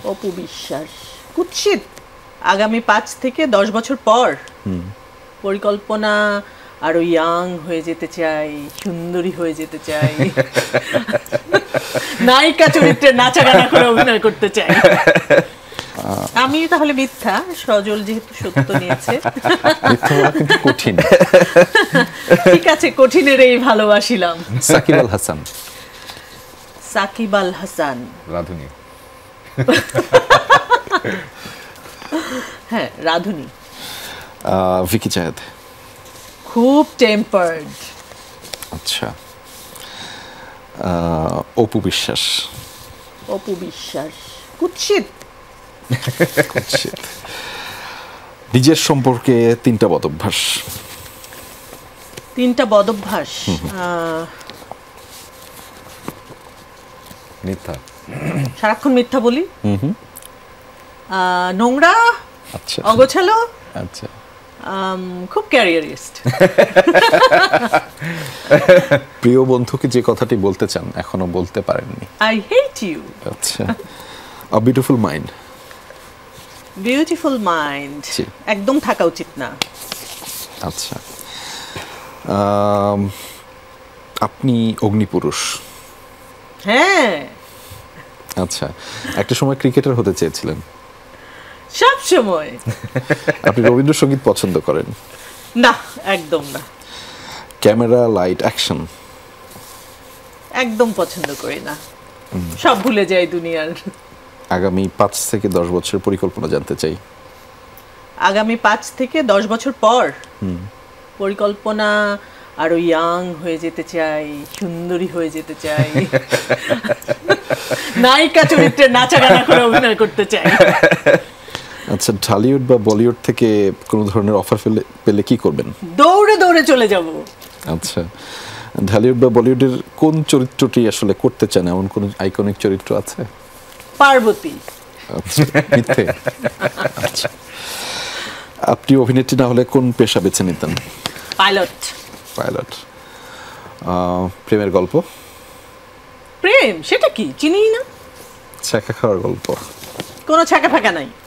অপু বিশ্বাস। কুৎসিত। আগামী 5 থেকে 10 বছর পর পরিকল্পনা আরো ইয়াং হয়ে যেতে চাই, সুন্দরী হয়ে যেতে চাই, নায়িকা চরিত্রে নাচা গানা করে অভিনয় করতে চাই। আমি তাহলে মিথ্যা, সজল যেহেতু সত্য নিয়েছে। মিথ্যা বলা কিন্তু কঠিন। ঠিক আছে, কঠিনের এই ভালোবাসিলাম। সাকিব আল হাসান। সাকিব আল হাসান রাধুনী। হ্যাঁ, রাধুনী। ভিকি চাঁদ। খুব টেম্পার্ড। আচ্ছা। অপু বিশ্বাস। অপু বিশ্বাস। কুৎসিত। কুৎসিত। নিজের সম্পর্কে 3টা বদভ্যাস। 3টা বদভ্যাস। মিথ্যা। সারাক্ষণ মিথ্যা বলি। নোংরা। আচ্ছা। অগোছালো। আচ্ছা। খুব ক্যারিয়ারিস্ট। প্রিয় বন্ধুকে যে কথাটি বলতে চান এখনো বলতে পারেননি। I hate you. আচ্ছা। A beautiful mind. Beautiful mind একদম থাকা উচিত না। আচ্ছা। আপনি অগ্নিপুরুষ। হ্যাঁ। আচ্ছা। একটা সময় ক্রিকেটার হতে চেয়েছিলেন। সব সময়। আপনি রবীন্দ্রসঙ্গীত পছন্দ করেন? না, একদম না। ক্যামেরা, লাইট, অ্যাকশন একদম পছন্দ করি না, সব ভুলে যাই দুনিয়ার। আগামী 5 থেকে 10 বছরের পরিকল্পনা জানতে চাই। আগামী 5 থেকে 10 বছর পর পরিকল্পনা আরো ইয়াং হয়ে যেতে চাই, সুন্দরী হয়ে যেতে চাই, নায়িকা চরিত্রে নাচা গানা করে অভিনয় করতে চাই। আচ্ছা, ঢালিউড বা বলিউড থেকে কোনো ধরনের অফার পেলে কি করবেন? দৌড়ে দৌড়ে চলে যাব। আচ্ছা, ঢালিউড বা বলিউডের কোন চরিত্রটি আসলে করতে চান, এমন কোন আইকনিক চরিত্র আছে? পার্বতী। আচ্ছা, মিথ্যে। আচ্ছা, আপনি অভিনেত্রী না হলে কোন পেশা বেছে নিতেন? পাইলট। পাইলট। প্রেমের গল্প? প্রেম সেটা কি চিনি না। ছ্যাঁকা খাওয়ার গল্প? কোনো ছ্যাঁকা ফাঁকা নাই।